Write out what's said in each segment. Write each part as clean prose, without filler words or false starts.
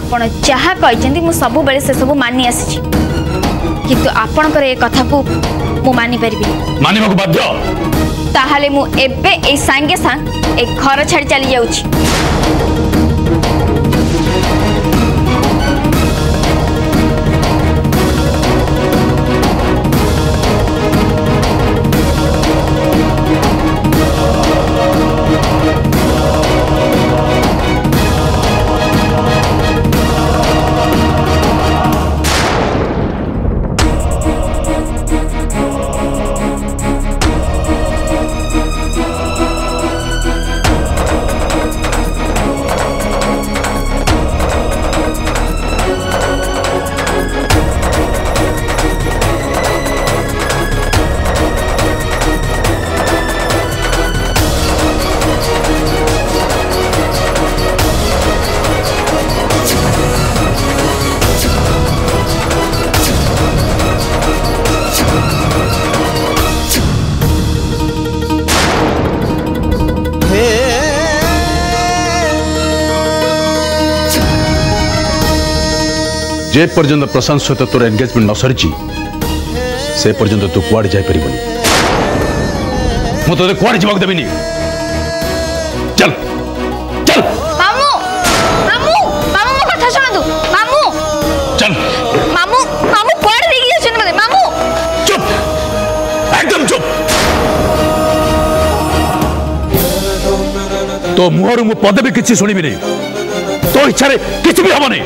आपण जहा कहते मु सब बेले से सब मानी आसी किंतु आपणकर ए कथा को मु मानि परिबि मानिबा को बाध्य ताहाले मु एबे ए सांगे सांग ए घर छाड़ी चली जाउची। जे पर्यंत प्रशांत सहित तोर एंगेजमेंट न सरी से पर्यंत तू कुआड़े जाई परिबनी मु तो कुआड़े जीवाक देबिनी। चल चल मामू मामू मामू मो कथा सुन तू मामू चल मामू मामू कुआड़े देगी जाछन मते मामू चुप एकदम चुप तो मुहर मु पद भी किछि सुनिबि नै तो इच्छा रे किछि भी हबो नै।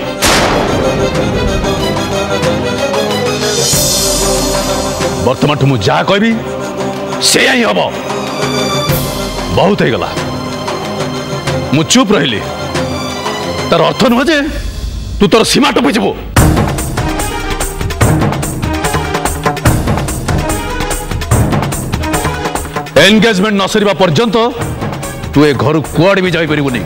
वर्तमान ठू मुझे जहाँ कहबी से ही हम बहुत हो गला मु चुप रही तार अर्थ नुह जे तू तोर सीमा टपिजु एंगेजमेंट न सरिबा पर्यंत तू ए घर कुआड़े भी जाई परिबुनी।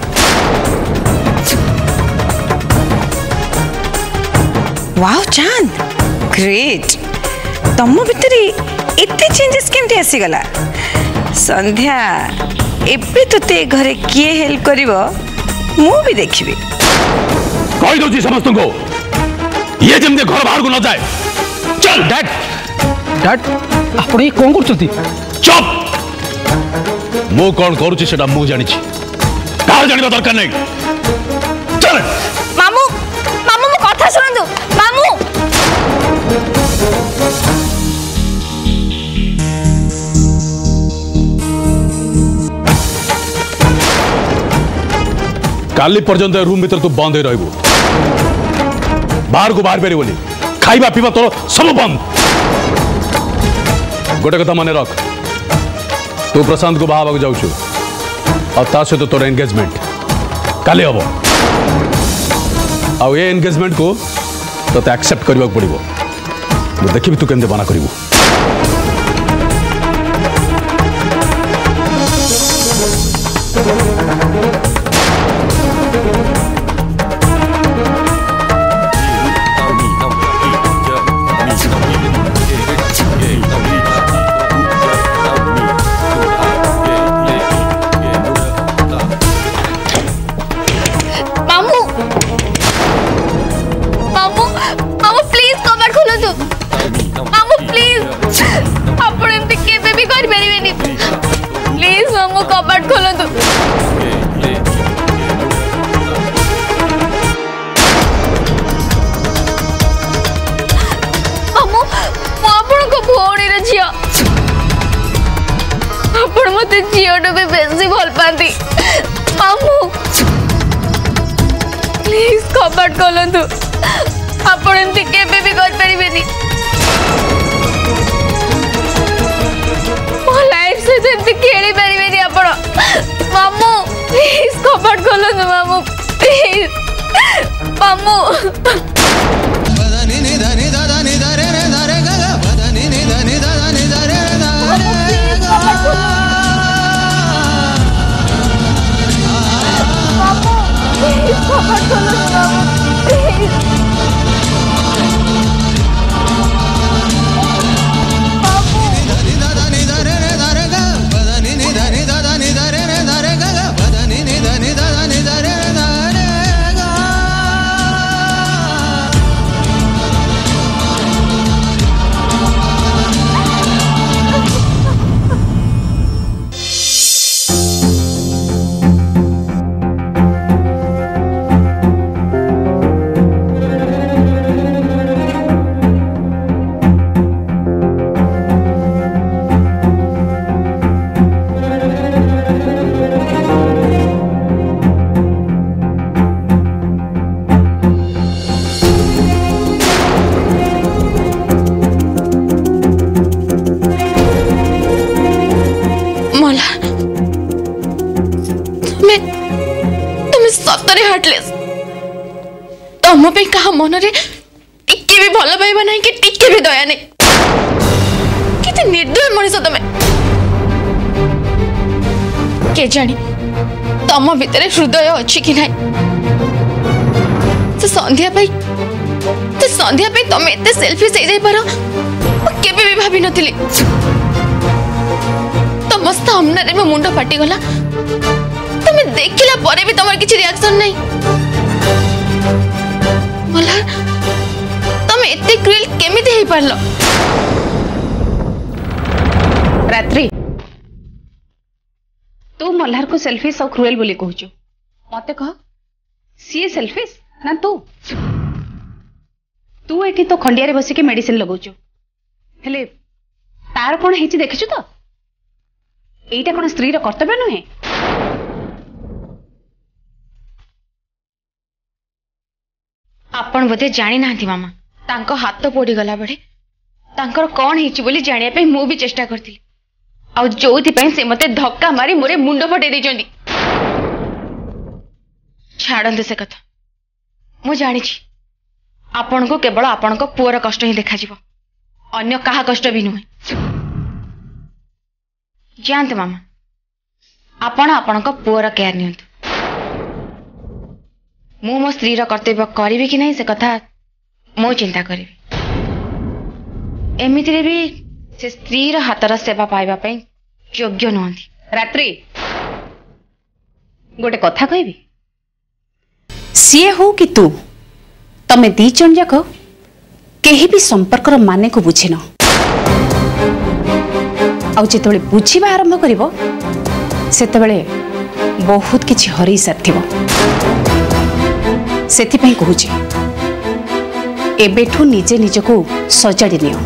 वाओ चांद ग्रेट तम भितर एते चेंजेस केमती आसीगला संध्या एबे तोते घरे किए हेल्प करिवो मु भी देखिबी कहि दउची समस्त को ये जेमते घर बाहर को न जाए। चल डैड डैड आपण ये कोन करछथि चुप मु कोन करूची सेटा मु जानि छी का जानिबा दरकार नै। चल मामू मामू मो कथा सुन तू मामू काली पर्यंत रूम भीतर तू बंद रही बाहर को बाहर पारि खाइबा पीवा तोर सब बंद। गोटे कथा मन रख तू प्रशांत को बाहा जाऊछु और ता सहित तोर एंगेजमेंट काली हम आ एंगेजमेंट को तो एक्सेप्ट करने पड़ो मुझे देखी तू केमते मना करू। मते झीओटो भी बेसी भल पाती मामू प्लीज कबाट खोलंतु आपण एमती केबे भी कर परिबेनी मो लाइफ से एमती खेली परिबेनी आपण मामू प्लीज कबाट खोलंतु मामू प्लीज मामू हार्टलेस तुम पे कहा मन रे टिके भी भल पाइबा नहीं कि टिके भी दया नहीं किते निर्दय मनीष तमे के जानी तम भितर हृदय अच्छी कि नहीं संध्या तुम एते सेल्फिश हो जाई पारो केबे भी भाभी नथिली तुम सामने रे मो मुंड फाटी गला तुम देखिला परे भी तमर किछि रिएक्शन नहीं मला तुम एते क्रूएल केमिति हे पारलो रात्रि तू मल्हार को सेल्फिश और क्रूएल बोली कहूचु मते कह सी सेल्फिश ना तू एठी तो खंडिया बस के मेडिसिन लगौचु हेले तार कौन हेची देखिछु तो एटा कौन स्त्री रो कर्तव्य नुहे आपण बोधे जानी नांती मामा तांको हाथ पोड़ी गला बड़े तांकर कौन हेची बोली जानिया पे मु भी चेष्टा करथिली आ जोथि पे से मते धक्का मारी मोरे मुंड फटे देचंदी छाड़ंदे से कथा मु जानी छी आपण को केवल आपण को पुअर कष्ट ही देखा जीवो अन्य कहा कष्ट भी नुहे जानते मामा आपण आपण को पुअर केयर नियंतु मु मो स्त्री रो कर्तव्य करिवि कि नहीं से कथा मो चिंता करिवि एमितिरे भी से स्त्री रो हातर सेवा पाइबा पई योग्य नहंती रात्रि गोटे कथा कहबी सीए हो कि तू तमे दी जन जाक केही भी संपर्क माने को बुझिन आ जेतबेले बुझिबा आरंभ करिवो सेतबेले बहुत किछि हरि साथिबो सेति पई कहूची एबेठू निजे निजको सजाड़ी नियो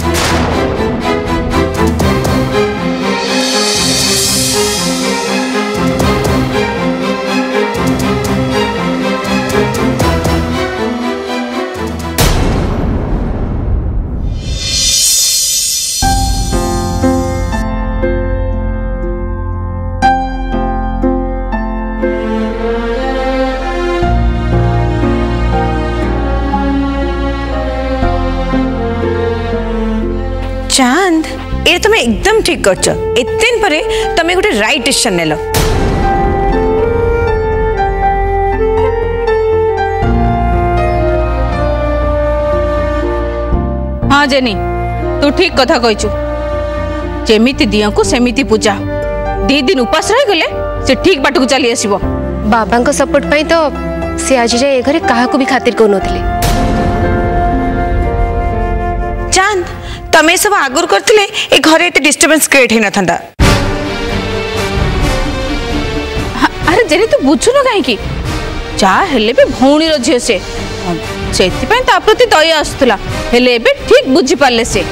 चांद ये तुम एकदम ठीक करछ एते दिन परे तुम गोटे राइट डिसीजन नेलो हाँ जेनी तू ठीक कथा कहिचु जेमिति दियो को सेमिति पूजा 2 दिन उपास रह गले से ठीक बाटू चली आसीबो बाबा को सपोर्ट पाई तो से आज जाए ए घरे काहा को भी खातिर को नथिले चांद तमे सब आगुर करथिले ए घरे एते डिस्टर्बेंस क्रिएट हेना थांदा अरे जेनी तू बुझुनो काहे की जा हेले भी भौणी रो झियो से सेति पई ता प्रति दया आस्तला हेले बे ठीक बुझी पाले से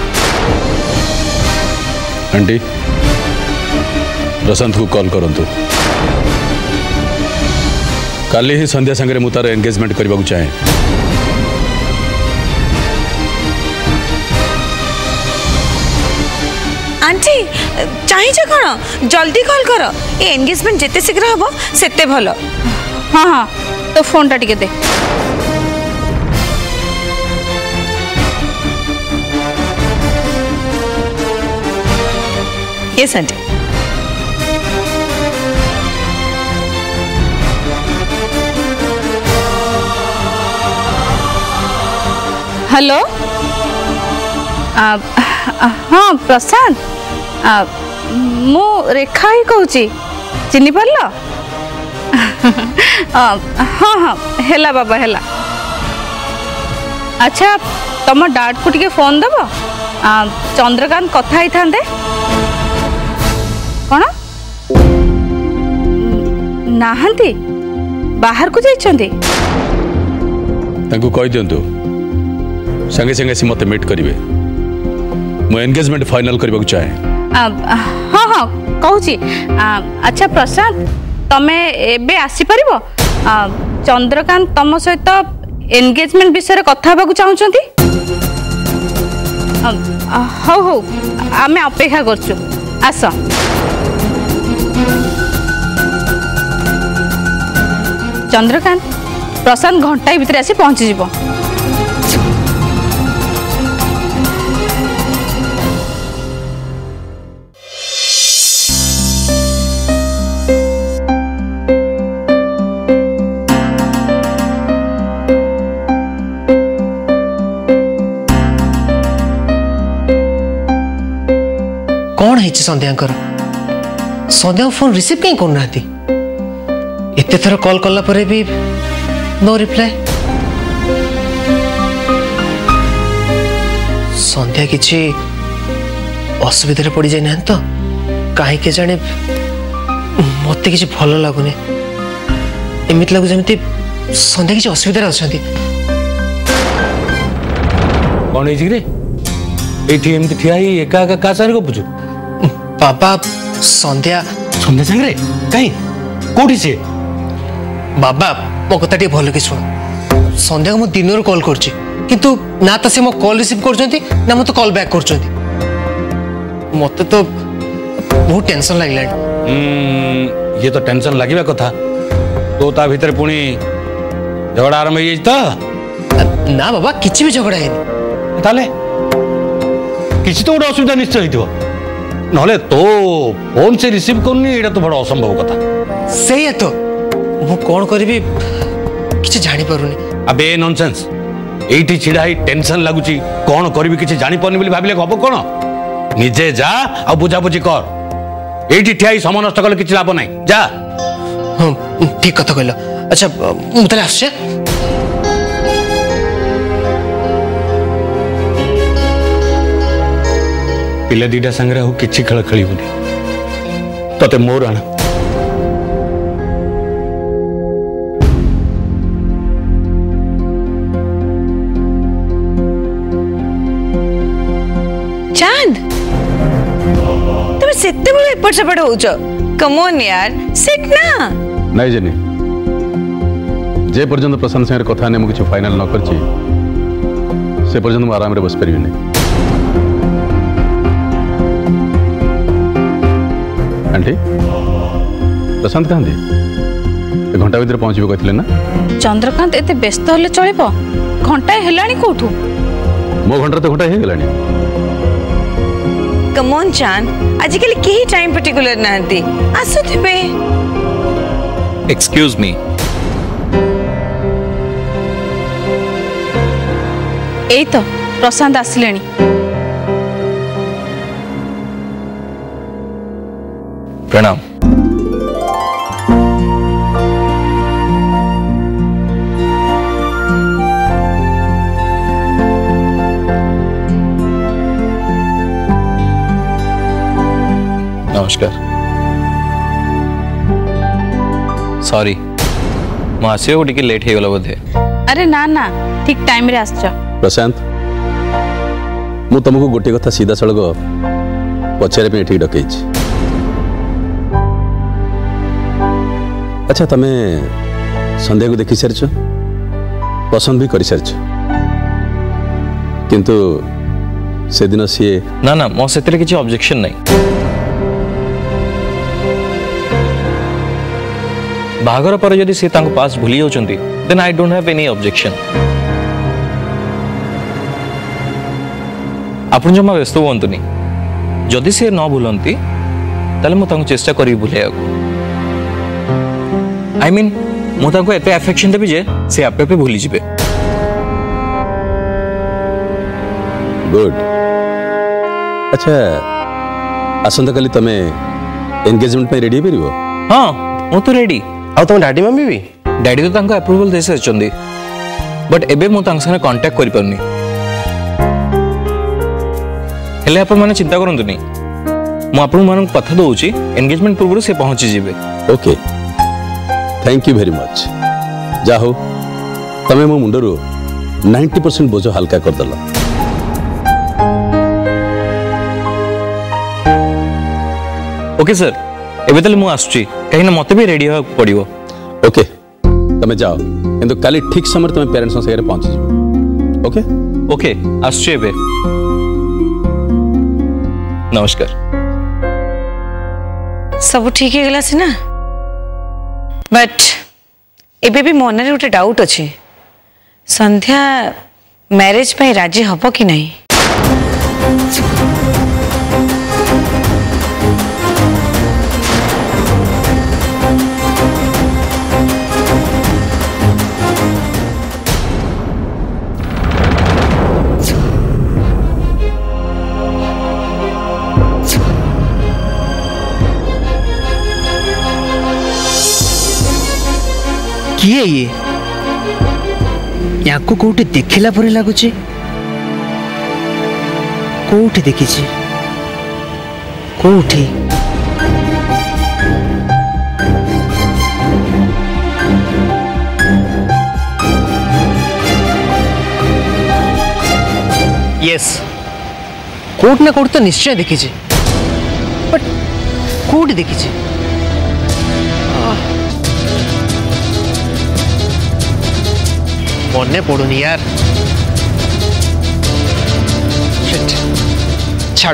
आंटी प्रशांत को कॉल करंतु काली ही संध्या संगे मु तार एंगेजमेंट करबा को चाहे आंटी चाहिए कौन जल्दी कॉल कर ए एंगेजमेंट जिते शीघ्र हम सेते भलो हाँ हाँ तो फोन टा टिके दे यस आंटी हेलो हाँ प्रशांत मु रेखा ही कहूँ चिन्ह पार हाँ हाँ हेला बाबा हेला अच्छा तुम डाड को टिके फोन दब चंद्रकांत कथा ही थांदे कौन नाहंती बाहर को जाइछंती तांको कह दियंतु संगे संगे से मते मीट करिवे मो एंगेजमेंट फाइनल करबा चाहे हाँ हाँ कहूँ अच्छा प्रशांत तमे एबे आसी परिबो चंद्रकांत तम सहित एंगेजमेंट विषय कथा हेबाकु चाहुचंती हौ हौ आमे अपेक्षा करछु आस चंद्रकांत प्रशांत घंटाए भितर आसी पहुंचीज। कौन है संध्या संध्या फोन रिसीव कहीं करना एते थर कॉल कला परे भी नो रिप्लाई। संध्या किसी असुविधा पड़ जाए ना तो कहीं जाने मत कि भल लगुनि एमती लगुच जमी संध्या किसी असुविधा अच्छा कौन है एमती ठिया एका एका क्या सारे गपुचु बाबा संध्या संध्या सांगे कहीं कौटी सी बाबा मो कथा टे भल कि शुण संध्या को दिन कॉल करछि किंतु ना तो से मो कॉल रिसीव करछंती ना मते कॉल बैक करछंती मते तो बहुत टेंशन लागला। ये तो टेंशन लगिबा कथा तो ता भीतर पुणी झगड़ा आरंभ हो तो ना बाबा किछि भी झगड़ा हेनी ताले किछि तो गोटे असुविधा निश्चय होइथिबो नहले तो फोन से रिसीव करनी एटा तो बड़ा असंभव कथा सही है तो मु कौन करी किसी जानी पारुनी। अबे नॉनसेंस एठी छिड़ा ही टेंशन लागुची कौन करी किसी जानी पारनी बोली भाबिले हबो कोन निजे जा आ बुझा बुझी कर एठी ठिया ही समय नष्ट कले किछि लाभ नाही जा। हां ठीक कथा कहलो। अच्छा मु तले आछे पिले दीटा संगे हो किछि खेल खेलिबुनी तते मोर आना चांद तुम सेते बड़ एपट सेपट होउछ कम ऑन यार सिट ना। नहीं जेनी जे पर्यंत प्रशांत संगे कथा ने मु किछि फाइनल न करछि से पर्यंत मु आराम रे बस परिबि नै। आंटी प्रशांत कहाँ घंटा भीतर पहुंचे कहते ना चंद्रकांत एते व्यस्त हेले चलिबो घंटाए हेलानी कोठू मो घंटा तो घंटा हे गेलानी। कम ऑन चांद आजिकल केही टाइम पर्टिकुलर नांती आसुथिबे। एक्सक्यूज मी एई तो प्रशांत आसिलेनी। प्रणाम। नमस्कार। सॉरी मु आसियो टिके लेट हे गला बोधे। अरे ना ना ठीक टाइम रे आछछ। प्रशांत मु तुमको गोटे कथा सीधा सड़क पचारे पे ठीक डकैछि। अच्छा तमे संध्या को देखि सारछ पसंद भी कर सारछ किंतु से दिन सी ना ना मो सेतरे किछि ऑब्जेक्शन नहीं। बाहागर पर यदि से तांको पास भूली जाउचंती then I don't have any objection. आपण जमा व्यस्त होंतुनी जदि से न भूलंती ताले मो तांको चेष्टा करी भूलेयाको। आई मीन मु तांको एते अफेक्शन देबी जे से आपे पे भूली जिबे। गुड। अच्छा आसंता काली तमे एंगेजमेंट पे रेडी परिबो? हां मु तो रेडी। आ तुम डैडी मम्मी भी डैडी तो तांको अप्रूवल दे सारचंदी बट एबे मु तांक संगे कांटेक्ट करि परनी। हेले आपण माने चिंता करंतुनी मु आपण मानन कथा दउची एंगेजमेंट पूर्व से पहुंची जिबे। Okay thank you very much. जा हो तमे मो मुंडरो 90% बोझ हल्का कर दला। ओके सर एबे तले मु आसुची कहीं ना मते भी रेडी हो पड़िबो। ओके तमे जाओ किंतु काली ठीक समय तमे पेरेंट्स संगे पहुंच जिवो। ओके ओके आसुची एबे। नमस्कार। सब ठीक है गला से ना बट एबे भी मन रे गोटे डाउट अच्छे संध्या मैरिज पे राजी हब कि नहीं किए ये या को कोठी देखिला परे लागुची कोठी देखिची कोठी यस कोट ना कोट तो निश्चय देखिची बट कोठी देखिची मने पड़ुनी यार छाड़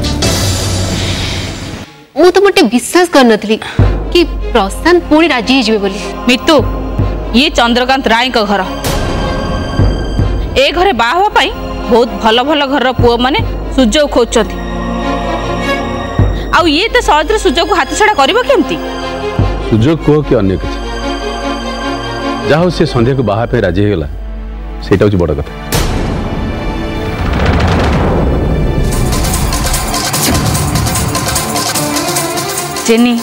मु तो मोटे विश्वास कर नथली कि प्रशांत पुणी राजी हो बोली मितु ये चंद्रकांत राय का घर ए घरे बाहा पाई बहुत भल भल घर पुओ माने सुजोग खोजछथि आ ये तो सहज सुजोग को हाथ छड़ा करबो केमती सुजोग को कि अन्य किसी जहाँ से संध्या को बाहा पे राजी होगा सेटा हूँ बड़ कथा जेनी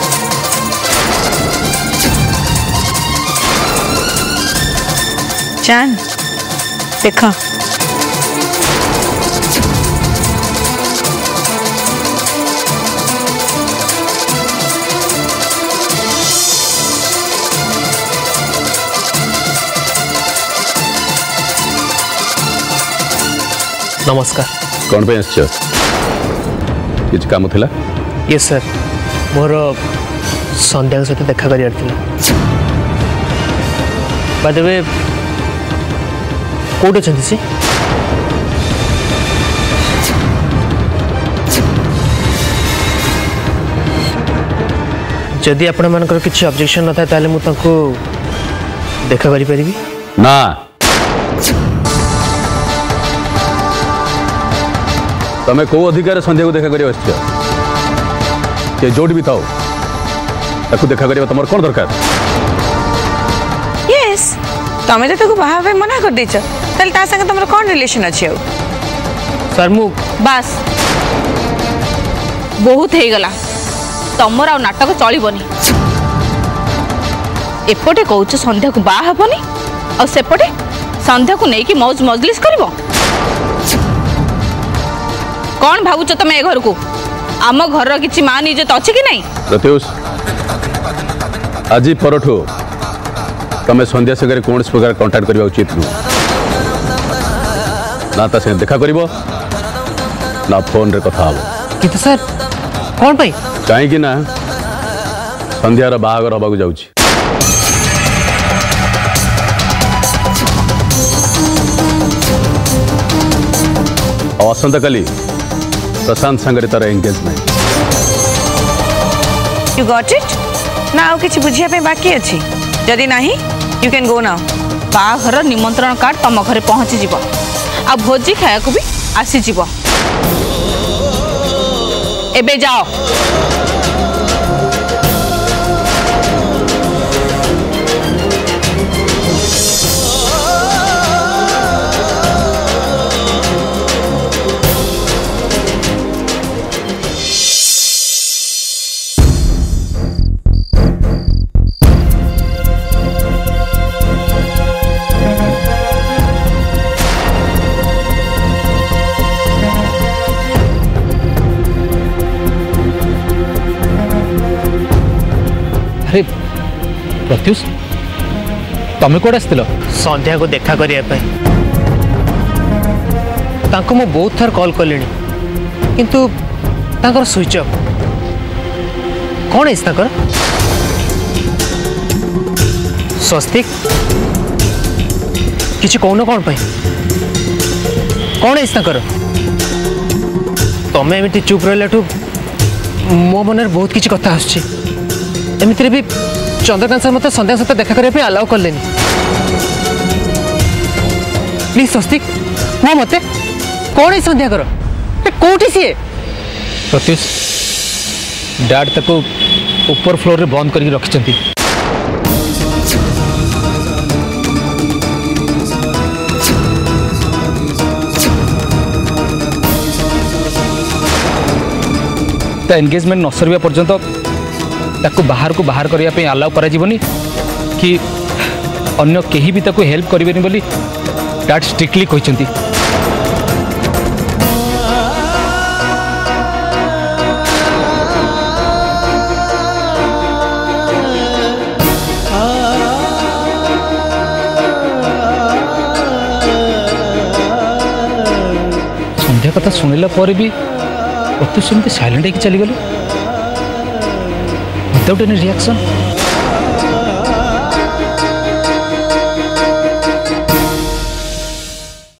चांद देखा नमस्कार कौन पे किसी काम थिला यस सर मोर संध्या सहित देखा कर बादे कौट अच्छा सी जदि आपण मानकर किसी ऑब्जेक्शन न था ताले मु तांको देखा करि परिबी ना तमें कौ अधिकार संध्या को देखा कर जोड़ भी थाओ ताकू देखा करबा तमर कोन दरकार यस तमे तो ताकू बाहा पे मना कर देछ तल ता संग तमर कोन रिलेशन अछि आ सर मु बस बहुत हे गला तमर आ नाटक चलिबनी एपटे कहूछ संध्या को बाहा हबनी और सेपटे संध्या को नहीं कि मौज मजलिस करबो कौन भावुच तमे ए घर को आम घर किछि मान इज्जत अछि कि नहीं प्रत्युष आज परठो तमे संध्या संगे कौन प्रकार कांटेक्ट करबा उचित नु ना ता से देखा करबो ना फोन रे कथा हबो कित सर कौन भाई काहे कि ना संध्या रा बाहागर हबा को जाउछि आसंता काली प्रशांत संगे तार एंगेजमेंट यू गॉट इट ना आउ किछि बुझिया पे बाकी अछि जदि नाही यू कैन गो नाउ बाहाघर निमंत्रण कार्ड तम घरे पहुंची जीव आ भोजी खाया को भी आसी जीव एबे जाओ अरे प्रत्युष तमे कोड आस्तिल संध्या को देखा करिया पे तांको मु बहुत थर कॉल कलिनी किंतु तांकर स्विच ऑफ कौन है तांकर स्वस्तिक किछि कौन कौन पे कौन है तांकर तमे चुप रहलाठू मो मन बहुत किछि कथा आछि एमितिरे भी चंद्रकांत सर मत संध्या सहित देखा करने अलाउ कले प्लीज स्वस्तिक वो मत कौन है संध्या कर कौटी सी प्रत्युष डैड ताको ऊपर फ्लोर रे बंद करके रखिछंती ता एंगेजमेंट न सरवा पर्यंत ताको बाहर करिया पे अलाउ करा जीवनी कि अन्य केही भी ताको हेल्प करिवेनी बोली डैड स्ट्रिक्टली कहिसंती संध्या कथा सुनिला पर भी प्रत्युष सेमती साइलेंट होकर चली गलु विदाउट एनी रिएक्शन